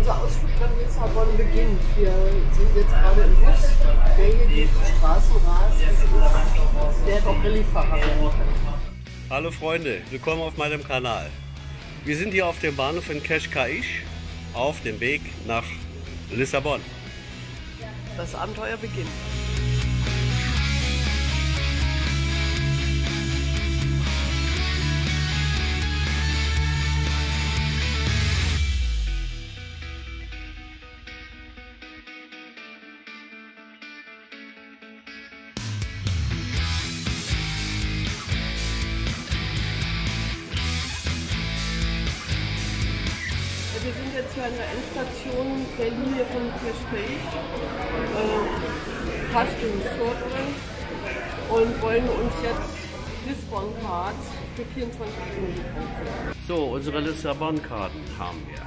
unser Ausflug nach Lissabon beginnt. Wir sind jetzt gerade im Bus, der hier die Straßen rast. Der hat auch Rallyefahrer werden können. Hallo Freunde, willkommen auf meinem Kanal. Wir sind hier auf dem Bahnhof in Cascais auf dem Weg nach Lissabon. Das Abenteuer beginnt. Wir sind jetzt hier an der Endstation der Linie von Cascais, fast im Viertel, und wollen uns jetzt Lissabon-Cards für 24 Stunden kaufen. So, unsere Lissabon-Karten haben wir.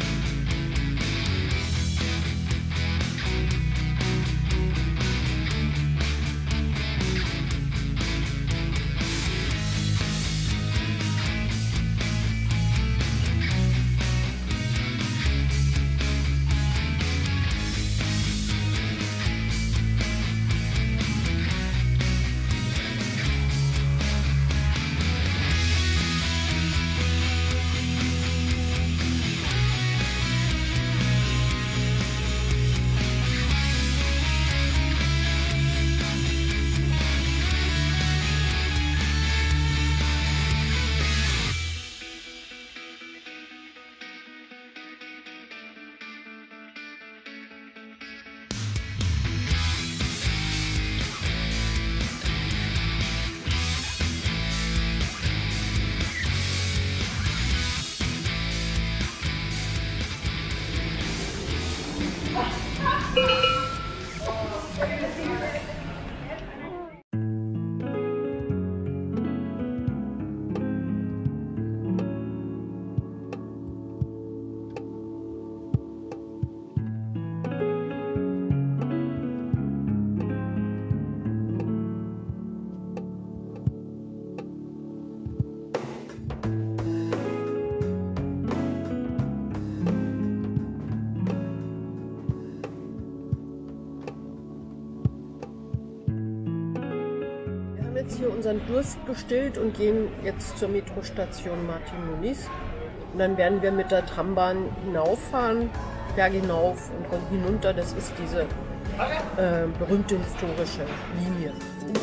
Jetzt hier unseren Durst bestellt und gehen jetzt zur Metrostation Martin Muniz. Und dann werden wir mit der Trambahn hinauffahren, Berg hinauf und hinunter. Das ist diese berühmte historische Linie.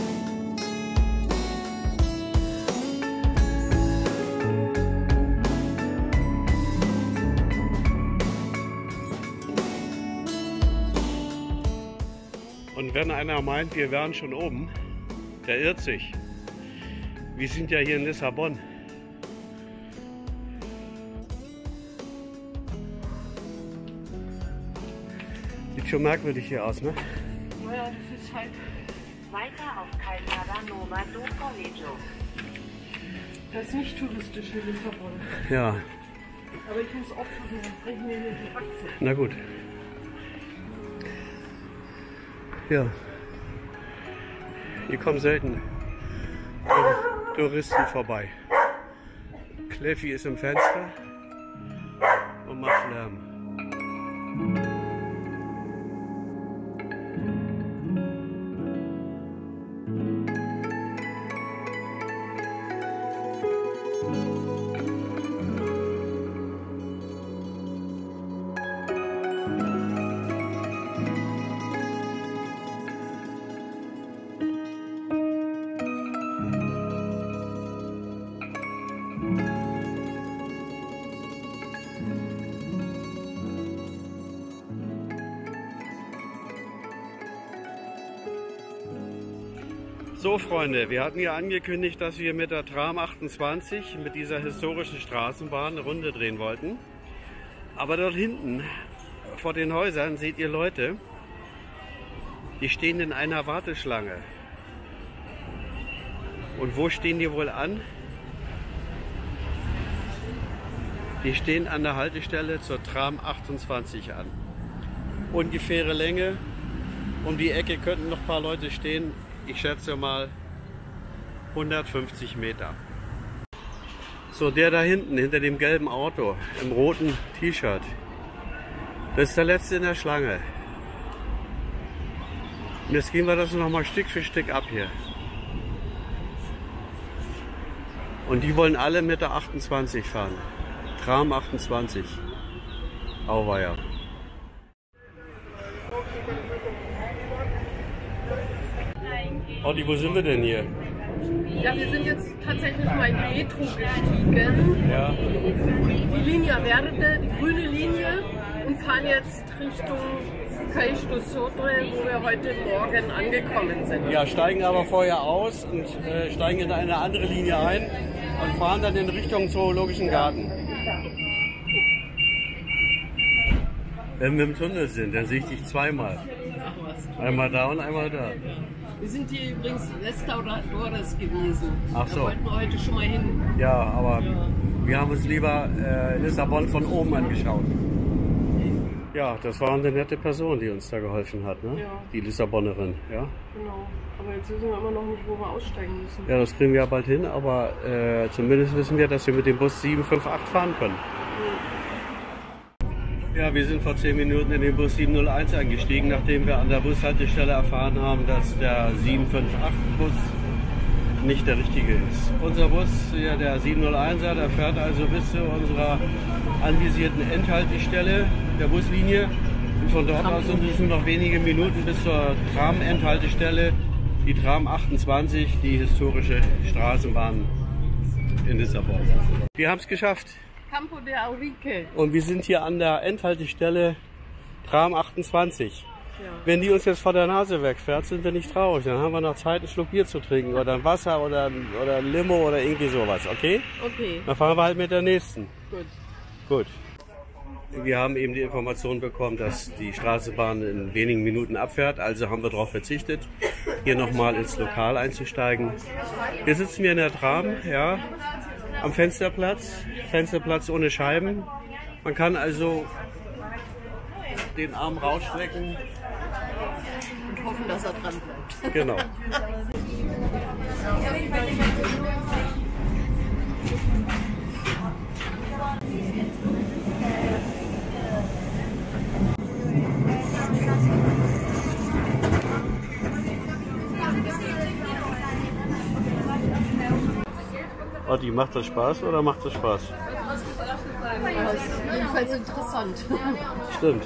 Und wenn einer meint, wir wären schon oben, der irrt sich. Wir sind ja hier in Lissabon. Sieht schon merkwürdig hier aus, ne? Naja, das ist halt Weiter auf Calçada Nova do Colégio. das nicht touristische Lissabon. Ja, Aber ich muss aufpassen, dann brechen wir hier die Achse. na gut. Ja. Hier kommen selten Touristen vorbei. Kleffi ist im Fenster und macht Lärm. So Freunde, wir hatten ja angekündigt, dass wir mit der Tram 28, mit dieser historischen Straßenbahn, eine Runde drehen wollten. Aber dort hinten, vor den Häusern, seht ihr Leute, die stehen in einer Warteschlange. Und wo stehen die wohl an? Die stehen an der Haltestelle zur Tram 28 an. Ungefähre Länge, um die Ecke könnten noch ein paar Leute stehen. Ich schätze mal 150 Meter. So, der da hinten, hinter dem gelben Auto, im roten T-Shirt, Das ist der letzte in der Schlange. Und jetzt gehen wir das nochmal Stück für Stück ab hier. Und die wollen alle mit der 28 fahren. Tram 28. Auweia. Audi, wo sind wir denn hier? Ja, wir sind jetzt tatsächlich mal in die Metro gestiegen. Ja. Die Linie Verde, die grüne Linie, und fahren jetzt Richtung Caix do Sodre, wo wir heute Morgen angekommen sind. Ja, steigen aber vorher aus und steigen in eine andere Linie ein und fahren dann in Richtung Zoologischen Garten. Wenn wir im Tunnel sind, dann sehe ich dich zweimal. Einmal da und einmal da. Wir sind hier übrigens Restauradores gewesen. Ach so. Da wollten wir heute schon mal hin. Ja, aber wir haben uns lieber Lissabon von oben angeschaut. Ja, das war eine nette Person, die uns da geholfen hat, ne? Ja. Die Lissabonerin, ja. Genau. Aber jetzt wissen wir immer noch nicht, wo wir aussteigen müssen. Ja, das kriegen wir ja bald hin, aber zumindest wissen wir, dass wir mit dem Bus 758 fahren können. Ja, wir sind vor 10 Minuten in den Bus 701 eingestiegen, nachdem wir an der Bushaltestelle erfahren haben, dass der 758-Bus nicht der richtige ist. Unser Bus, ja, der 701er, der fährt also bis zu unserer anvisierten Endhaltestelle der Buslinie. Und von dort aus sind es nur noch wenige Minuten bis zur Tram-Endhaltestelle, die Tram 28, die historische Straßenbahn in Lissabon. Wir haben es geschafft. Campo de Aurique. Und wir sind hier an der Endhaltestelle Tram 28. Ja. Wenn die uns jetzt vor der Nase wegfährt, sind wir nicht traurig. Dann haben wir noch Zeit, ein Schluck Bier zu trinken oder ein Wasser oder ein Limo oder irgendwie sowas, okay? Okay, Dann fahren wir halt mit der nächsten. gut. Gut. Wir haben eben die Information bekommen, dass die Straßenbahn in wenigen Minuten abfährt. Also haben wir darauf verzichtet, hier nochmal ins Lokal einzusteigen. Hier sitzen wir in der Tram, ja, am Fensterplatz. Fensterplatz ohne Scheiben. Man kann also den Arm rausstrecken. Und hoffen, dass er dran bleibt. Genau. Otti, macht das Spaß oder macht das Spaß? Das ist jedenfalls interessant. Stimmt.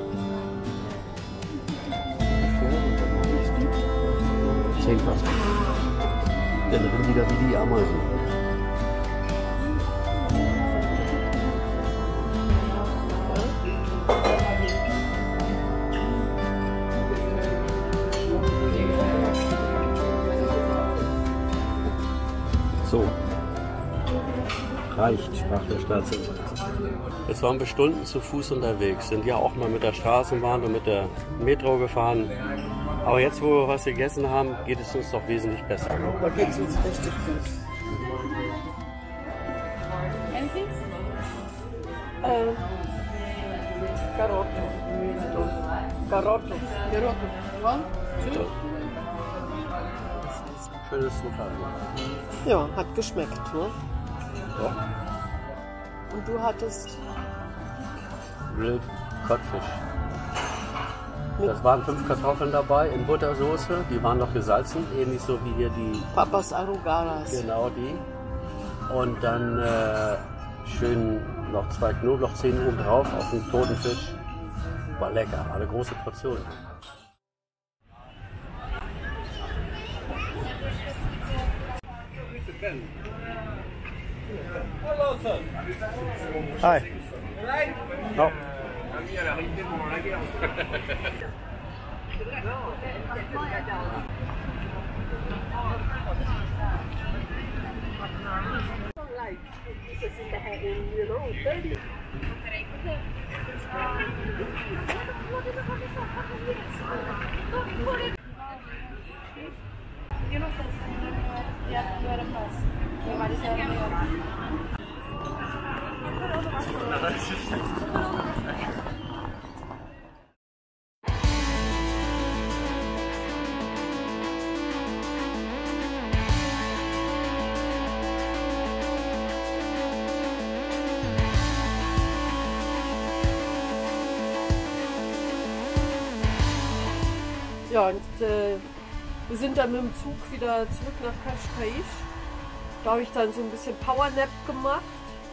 Fast. wieder wie die Ameisen. So, reicht, sprach der Staatsanwalt. Jetzt waren wir Stunden zu Fuß unterwegs, sind ja auch mal mit der Straßenbahn und mit der Metro gefahren. Aber jetzt, wo wir was gegessen haben, geht es uns doch wesentlich besser. Da geht es uns richtig gut. Garotto. Garotto. Garotto. Schönes Lokal. Ja, hat geschmeckt, ne? Ja. Und du hattest Grilled Codfish. Das waren 5 Kartoffeln dabei in Buttersoße. Die waren noch gesalzen, ähnlich so wie hier die Papas Arrugadas. Genau die. Und dann schön noch 2 Knoblauchzehen oben drauf auf den toten Fisch. War lecker, war eine große Portion. Hi. No. Yo no sé si ya no era más. Me parecía mejor. Ja, und wir sind dann mit dem Zug wieder zurück nach Cascais. Da habe ich dann so ein bisschen Powernap gemacht.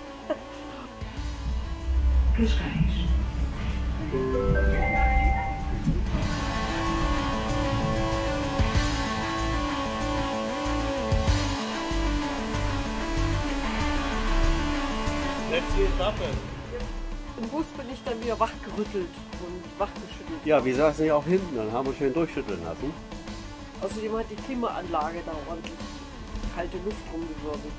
Letzte Etappe. Im Bus bin ich dann wieder wachgerüttelt und wachgeschüttelt. Ja, wir saßen ja auch hinten und haben uns schön durchschütteln lassen. Außerdem hat die Klimaanlage da ordentlich kalte Luft rumgewirbelt.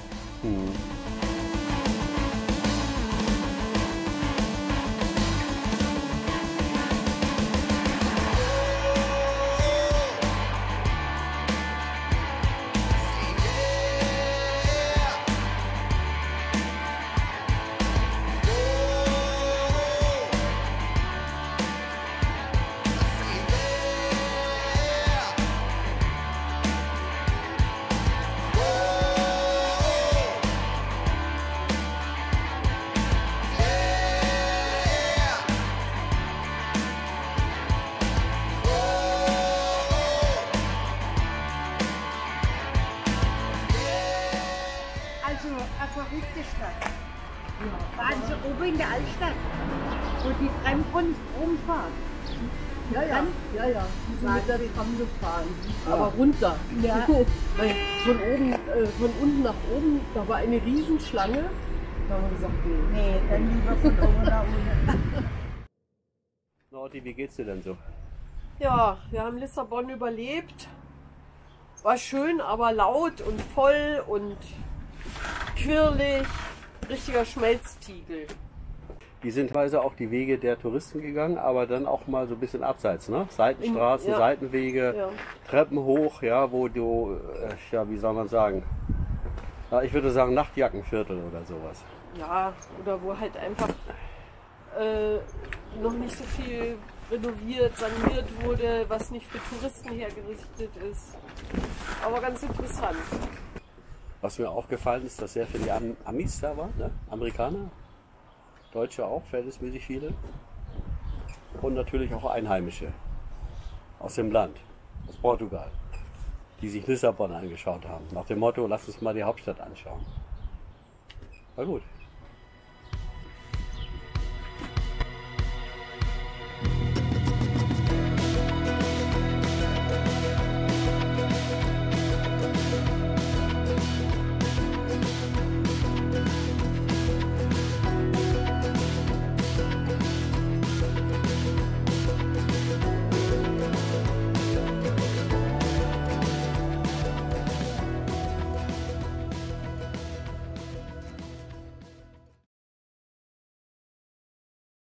Also eine verrückte Stadt. Waren Sie oben in der Altstadt, wo die Tram rumfahren? Ja, ja, ja, ja. Die sind mit der Tram gefahren. Aber runter. Ja. Weil von oben, von unten nach oben, da war eine Riesenschlange. Da haben wir gesagt, nee. Nee, dann lieber von oben nach unten. Nordi, wie geht's dir denn so? Ja, wir haben Lissabon überlebt. War schön, aber laut und voll und quirlig. Richtiger Schmelztiegel. Die sind teilweise auch die Wege der Touristen gegangen, aber dann auch mal so ein bisschen abseits, ne? Seitenstraßen, Ja. Seitenwege, Ja. Treppen hoch, ja, wo du, ja, wie soll man sagen? Ja, ich würde sagen Nachtjackenviertel oder sowas. Ja, oder wo halt einfach noch nicht so viel renoviert, saniert wurde, was nicht für Touristen hergerichtet ist. Aber ganz interessant. Was mir aufgefallen ist, dass sehr viele Amis da waren, ne? Amerikaner, Deutsche auch, verhältnismäßig viele. Und natürlich auch Einheimische aus dem Land, aus Portugal, die sich Lissabon angeschaut haben. Nach dem Motto, lass uns mal die Hauptstadt anschauen. War gut.